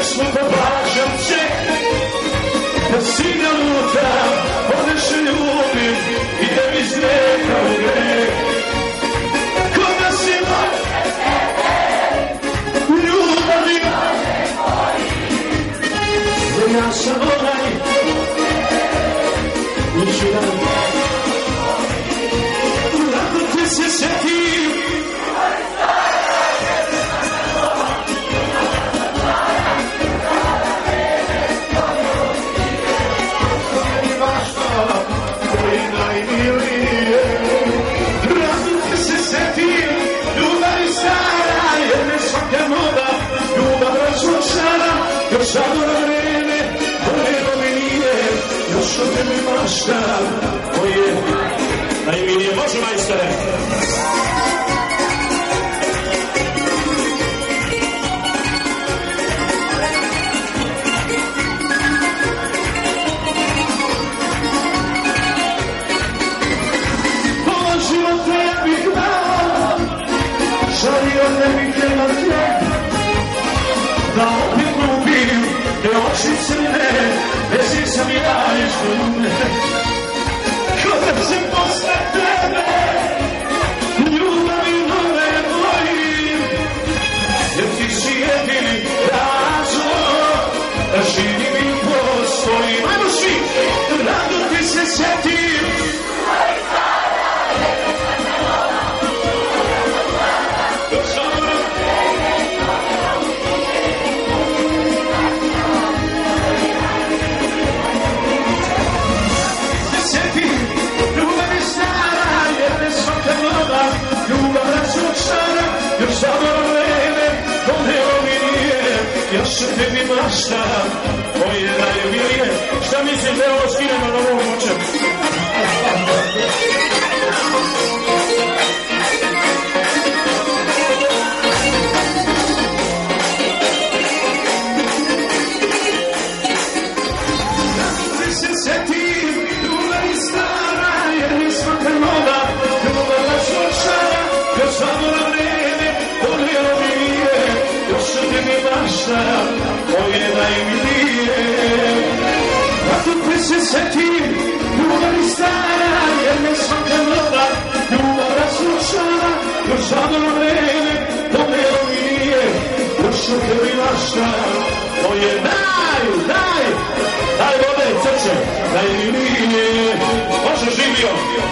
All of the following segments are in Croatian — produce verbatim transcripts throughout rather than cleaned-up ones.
pjesmu pobačam će, da si ga luta, odeš ljubim i da mi zneka u greh. Koga si moj, ljubavi, da ja sam onaj, uću da lako ti se setim. Još samo na vreme, bolje mi nije, još od tebi mašta, moje najmilije. Može, majstore? Pola života ja bih dao, žalio ne bih nema tijek, da opet ljubim, te oči crne, vezi sam ja iz lune. Kada se posle tebe, ljubavi nove bojim, jer ti si jedini razlog, da živim i postojim. Ajmo svi, rado ti se setim. Još samo vreme, doneo mi nije, još od tebi mašta, moje najmilije. Šta mislim da je ovo skinemo na ovom očem? Ti se setim, ljubav je stara, jer je svaka nova, ljubav nas očara, još samo na vreme, doneo mi nije, još od tebi mašta, moje najmilije. Ako te se setim, ljubav je stara, jer me svaka nova, ljubav razlučara, još samo na vreme, doneo mi nije, još od tebi mašta, moje naj, naj, daj vode, crče, najmilije. Može, živio.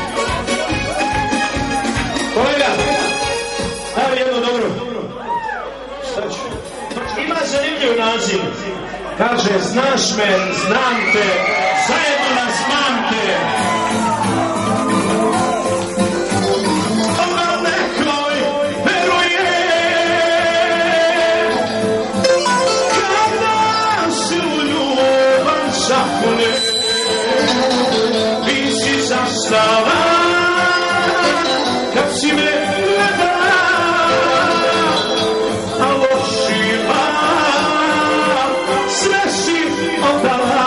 Kolega, daj jedno dobro. Šta ću? Ima zanimljiv naziv. Kaže, znaš me, znam te, zajedno nas mamte. Ona nekoj veruje, kada se u ljubav zakone, vi si zastala, kad si me gledala, a lošima sve si odala.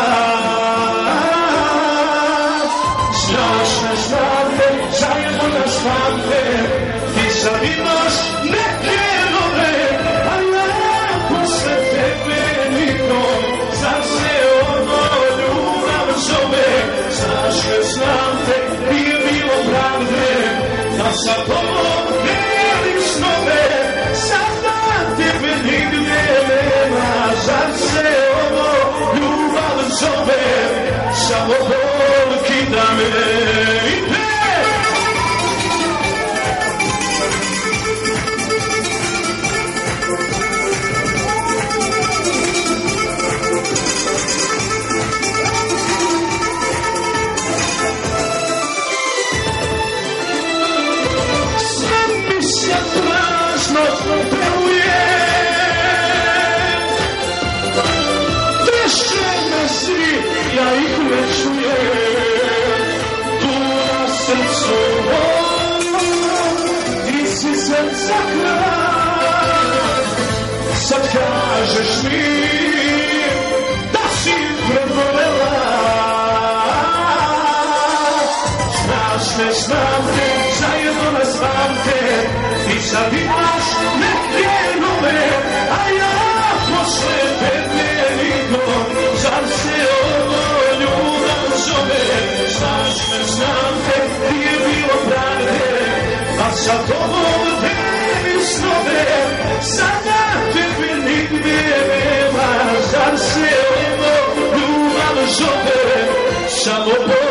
Znaš me, znam te, zajedno nas pamte, ti sad imaš neke nove, a ja posle tebe nikom, zar se ono ljubav zove. Znaš me, znam te, nije bilo pravde, da sa tobom delim snove, sada tebe nigdje nema, zar se ovo ljubav zove, samo bol kida me i te. Ja ih ne čujem, tu na srcu ti si srca kraj. Sad kažeš mi da si prebolela, znaš ne znam te, zajedno nas pamte, ti sad imaš neke nove, a ja posle tebe sa tobom delim snove, sada tebe nigdje nema, zar se ono ljubav zove, samo